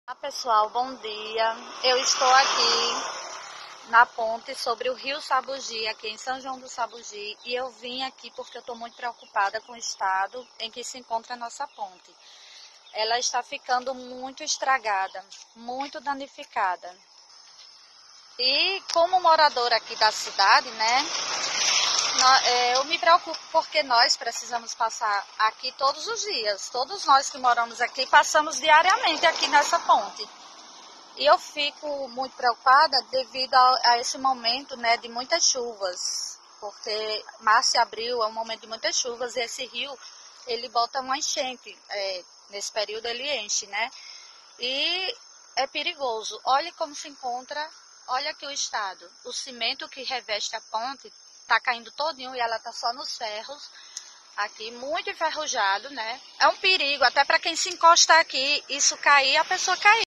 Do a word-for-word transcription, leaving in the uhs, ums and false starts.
Olá pessoal, bom dia. Eu estou aqui na ponte sobre o Rio Sabugi, aqui em São João do Sabugi, e eu vim aqui porque eu estou muito preocupada com o estado em que se encontra a nossa ponte. Ela está ficando muito estragada, muito danificada. E como moradora aqui da cidade, né, eu me preocupo porque nós precisamos passar aqui todos os dias. Todos nós que moramos aqui passamos diariamente aqui nessa ponte. E eu fico muito preocupada devido a, a esse momento, né, de muitas chuvas. Porque março e abril é um momento de muitas chuvas e esse rio, ele bota uma enchente. É, nesse período ele enche, né? E é perigoso. Olha como se encontra, olha aqui o estado. O cimento que reveste a ponte tá caindo todinho e ela tá só nos ferros, aqui muito enferrujado, né? É um perigo, até para quem se encostar aqui, isso cair, a pessoa cair.